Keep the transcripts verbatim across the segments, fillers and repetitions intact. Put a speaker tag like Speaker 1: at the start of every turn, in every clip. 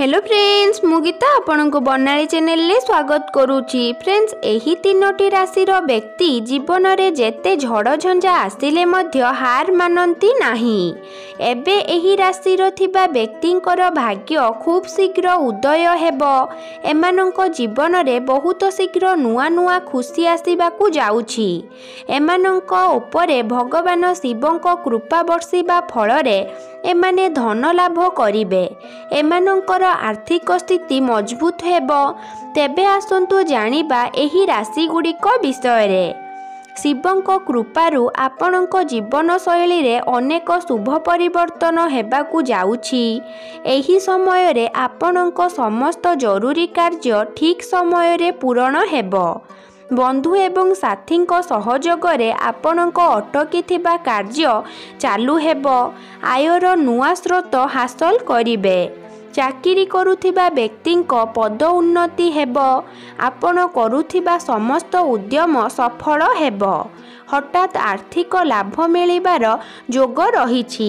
Speaker 1: Hello friends, मु गीता आपण को बनाली चैनल ले स्वागत करुच्ची। फ्रेंड्स, एही तीनोटी राशि रो व्यक्ति जीवन रे जेते झड़ झंझा आसिले मध्य हार मानती नाही। एबे एही राशि रो थिबा व्यक्तिंकर भाग्य खूब शीघ्र उदय हेबो। एमानंको जीवन रे बहुत शीघ्र नुआ नुआ खुशी आसीबाकू जाउछि। एमानंको उपरे भगवान शिवंको कृपा बर्षिबा फलरे एमाने धन लाभ करिवे। एमानंकर आर्थिक स्थिति मजबूत हेबो। तेबे आसंतु जानिबा एही राशि गुड़िक विषय रे। शिवंको कृपारु आपणको जीवन शैली रे अनेक शुभ परिवर्तन हेबाकू जाउछि। एही समय रे आपणको समस्त जरूरी कार्य ठीक समय रे पूर्ण हेबो। बंधु एवं साथी सहयोग रे आपणको अटकी थिबा कार्य चालू हेबो। आयर नुआ स्रोत हासिल करिवे। चाकरी करुथिबा व्यक्तिंको पद उन्नति हेबो। आपण करुथिबा समस्त उद्यम सफल हेबो। हठात आर्थिक लाभ मिलिबार जोग रहिछि।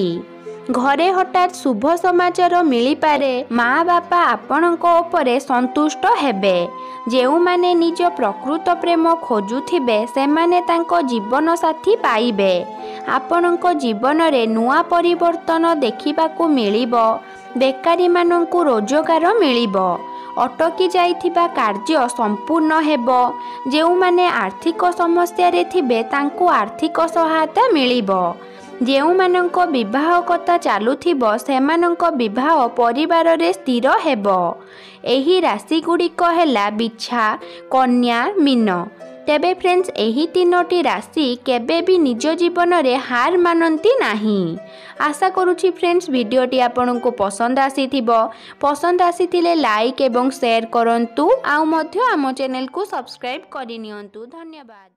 Speaker 1: घरे हठात शुभ समाचार मिली पारे। माँ बापा आपणको उपरे संतुष्ट हेबे। जेउ माने निज प्रकृत प्रेम खोजुथिबे सेमाने तांको जीवन साथी पाइबे। आपणको जीवन रे नुआ परिवर्तन देखिबाकू मिलिबो। बेकारी मानंकु रोजगार मिलिबो। अटकी जाइथिबा कार्य संपूर्ण हेबो। जेउ माने आर्थिक समस्या रे थिबे तांकु आर्थिक सहायता मिलिबो। जेउ मानंको विवाह कथा चालुथिबो सेमानंको विवाह परिवार रे स्थिर हेबो। एही राशि गुड़िक हेला बिछा, कन्या, मीन। तेबे फ्रेंड्स, एही तीनोटी राशि केबे भी निज जीवन रे हार मानती नाही। आशा करुछि फ्रेंड्स वीडियोटी आपनको पसंद आसीथिबो। पसंद आसीथिले लाइक एवं शेयर करंतु। आउ मध्य आम चैनल को सब्सक्राइब करि नियंतु। धन्यवाद।